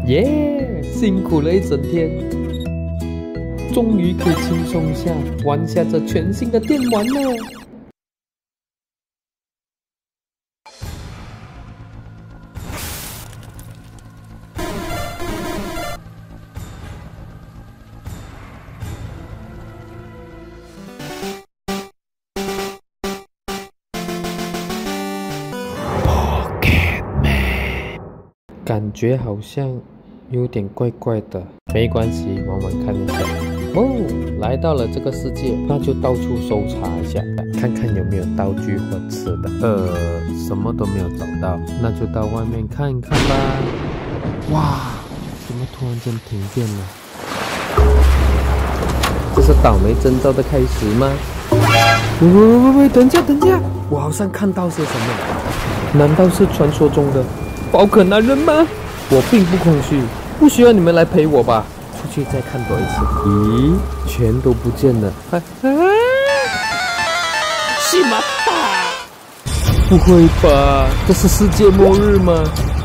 耶！辛苦了一整天，终于可以轻松下玩下这全新的电玩了。感觉好像有点怪怪的，没关系，玩玩看一下。哦，来到了这个世界，那就到处搜查一下，看看有没有道具或吃的。什么都没有找到，那就到外面看一看吧。哇，怎么突然间停电了？这是倒霉征兆的开始吗？喂，等一下，我好像看到些什么？难道是传说中的宝可男人吗？我并不空虚，不需要你们来陪我吧。出去再看多一次。咦，全都不见了。是吗？不会吧？这是世界末日吗？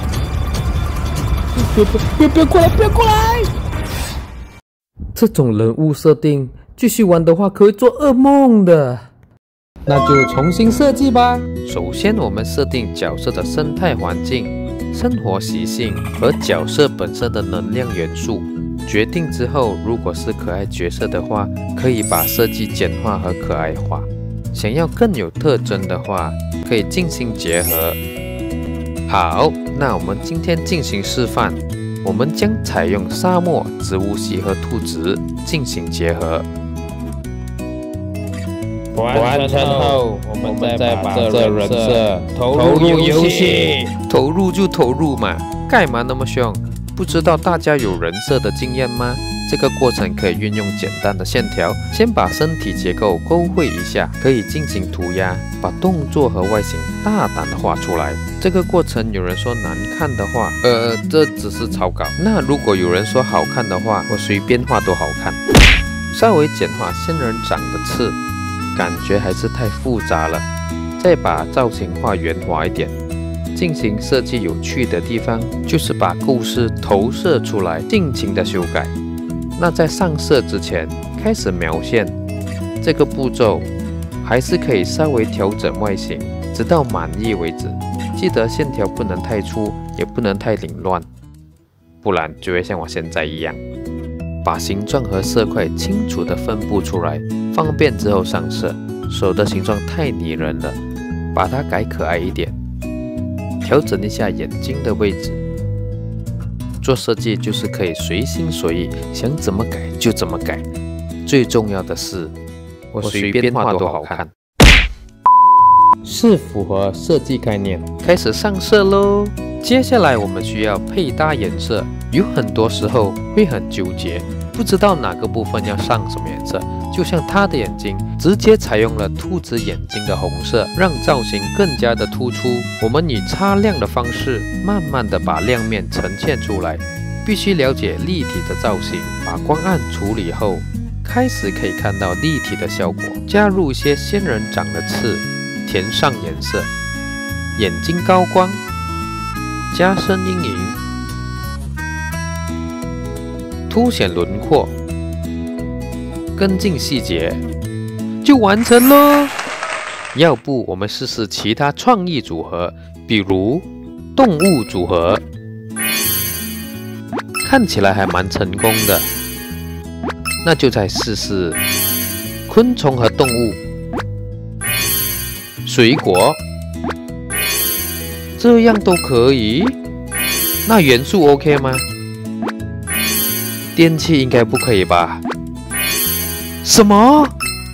不要过来！不要过来！这种人物设定，继续玩的话可会做噩梦的。那就重新设计吧。首先，我们设定角色的生态环境、生活习性和角色本身的能量元素。决定之后，如果是可爱角色的话，可以把设计简化和可爱化；想要更有特征的话，可以进行结合。好，那我们今天进行示范。我们将采用沙漠、植物系和兔子进行结合。 完成后，我们再把这人设投入游戏。 投入就投入嘛，干嘛那么凶？不知道大家有人设的经验吗？这个过程可以运用简单的线条，先把身体结构勾绘一下，可以进行涂鸦，把动作和外形大胆的画出来。这个过程有人说难看的话，这只是草稿。那如果有人说好看的话，我随便画都好看。稍微简化仙人掌的刺，感觉还是太复杂了，再把造型画圆滑一点。进行设计有趣的地方，就是把故事投射出来，尽情的修改。那在上色之前开始描线，这个步骤还是可以稍微调整外形，直到满意为止。记得线条不能太粗，也不能太凌乱，不然就会像我现在一样。把形状和色块清楚地分布出来，方便之后上色。手的形状太拟人了，把它改可爱一点。调整一下眼睛的位置。做设计就是可以随心所欲，想怎么改就怎么改。最重要的是，我随便画都好看，是符合设计概念。开始上色咯。接下来我们需要配搭颜色，有很多时候会很纠结，不知道哪个部分要上什么颜色。就像他的眼睛，直接采用了兔子眼睛的红色，让造型更加的突出。我们以擦亮的方式，慢慢的把亮面呈现出来。必须了解立体的造型，把光暗处理后，开始可以看到立体的效果。加入一些仙人掌的刺，填上颜色，眼睛高光，加深阴影，凸显轮廓。跟进细节就完成咯。要不我们试试其他创意组合，比如动物组合，看起来还蛮成功的。那就再试试昆虫和动物、水果，这样都可以。那元素 OK 吗？电器应该不可以吧？什么？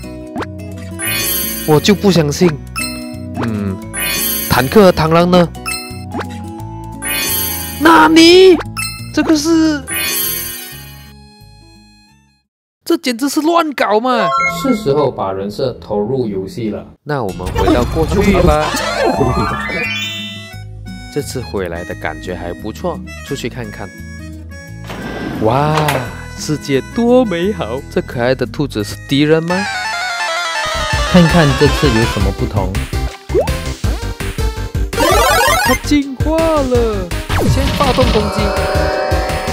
我就不相信。坦克和螳螂呢？那你这个是？这简直是乱搞嘛！是时候把人设投入游戏了。那我们回到过去吧。这次回来的感觉还不错，出去看看。哇！世界多美好！这可爱的兔子是敌人吗？看看这次有什么不同。它进化了，先发动攻击。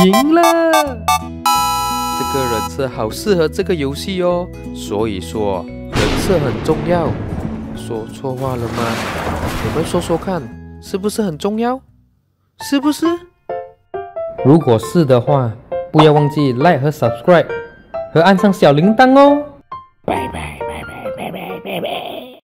赢了！这个人设好适合这个游戏哦，所以说人设很重要。说错话了吗？你们说说看，是不是很重要？是不是？ 如果是的话，不要忘记 like 和 subscribe 和按上小铃铛哦。拜拜。